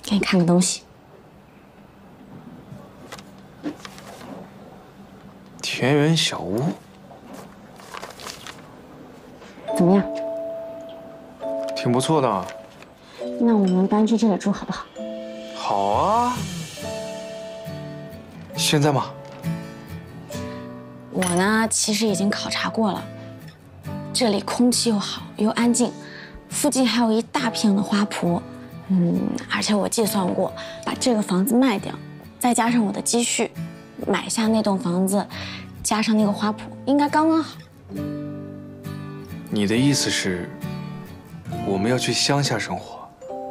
给你看个东西。 田园小屋， 怎么样？ 挺不错的。 那我们搬去这里住好不好？ 好啊。现在吗？ 我呢，其实已经考察过了，这里空气又好又安静，附近还有一大片的花圃。而且我计算过，把这个房子卖掉，再加上我的积蓄，买下那栋房子，加上那个花圃，应该刚刚好。 你的意思是，我们要去乡下生活？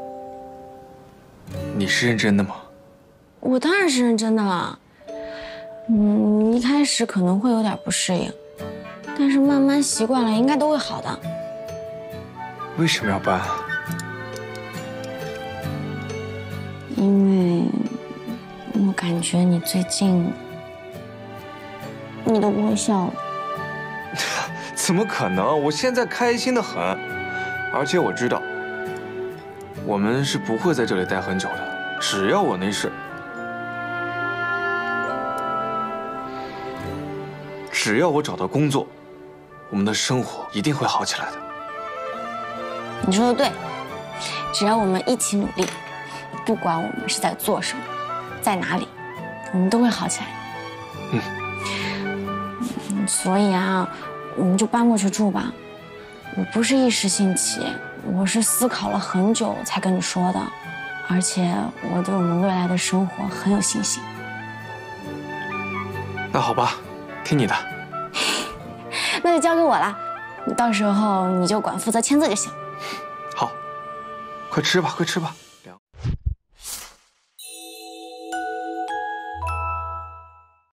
你是认真的吗？ 我当然是认真的了。一开始可能会有点不适应，但是慢慢习惯了，应该都会好的。 为什么要搬？ 因为我感觉你最近你都不会笑了。 怎么可能？我现在开心得很，而且我知道，我们是不会在这里待很久的。只要我没事，只要我找到工作，我们的生活一定会好起来的。 你说的对，只要我们一起努力，不管我们是在做什么，在哪里，我们都会好起来。所以啊，我们就搬过去住吧。我不是一时兴起，我是思考了很久才跟你说的，而且我对我们未来的生活很有信心。 那好吧，听你的。 那就交给我了，到时候你就管负责签字就行。 好，快吃吧，快吃吧。